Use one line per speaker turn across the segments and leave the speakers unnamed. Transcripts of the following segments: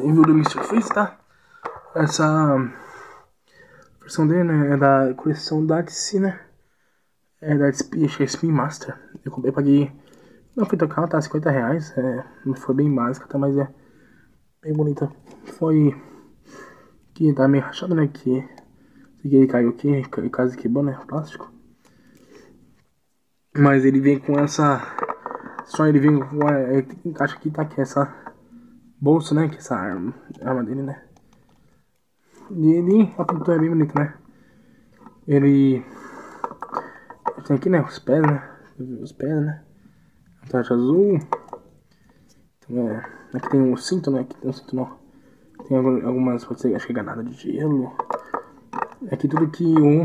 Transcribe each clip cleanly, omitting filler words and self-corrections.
Envio do Mr. Freeze, tá? Essa versão dele, né, é da coleção da DC, né? É da DC, acho que é Spin Master. Eu comprei, paguei. Não foi tão caro, tá? R$50. Foi bem básica, tá? Mas é bem bonita. Foi. Que tá meio rachado, né? Que ele caiu aqui, quase quebrou, né? O plástico. Mas ele vem com essa. Só ele vem com. Acho que tá aqui essa bolsa, né? Que essa arma dele, né? E ele, a pintura é bem bonita, né? Ele tem aqui, né? Os pés, né? Os pés, né? A taxa azul. Então, aqui tem um cinto, né? Aqui tem um cinto, não. Tem algumas, pode ser, acho que é granada de gelo. Aqui tudo que o.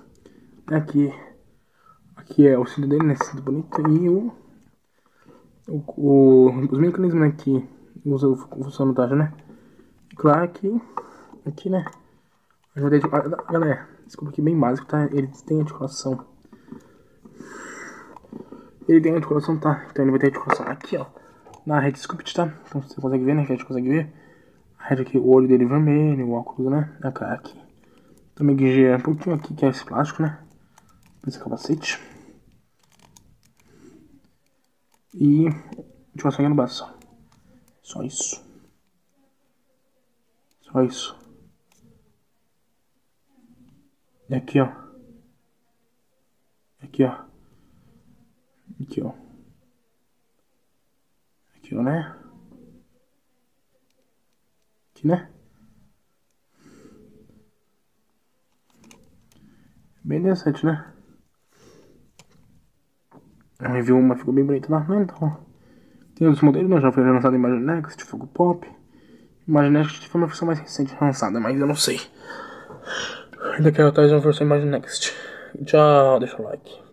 Aqui é o cinto dele, né? Cinto bonito. E os mecanismos, né? Que usa o funcionamento, né? Claro que aqui, né? Galera, desculpa aqui bem básico, tá? Ele tem articulação. Ele tem articulação, tá? Então ele vai ter articulação aqui, ó. Na rede sculpt, tá? Então você consegue ver, né? Que a gente consegue ver. A rede aqui, o olho dele vermelho, o óculos, né? A cara aqui. Também que é um pouquinho aqui, que é esse plástico, né? Esse capacete. E articulação aqui no braço. Só isso. Só isso. E aqui, ó. Aqui, ó. Aqui, ó. Aqui, ó, né? Aqui, né? Bem interessante, né? A review uma ficou bem bonita lá, né? Então, tem outros modelos, né? Já foi lançado em Imagine Next, Fogo Pop. Imagine Next foi uma versão mais recente lançada, mas eu não sei. Ainda quero atrás uma versão Imagine Next. Tchau, deixa o like.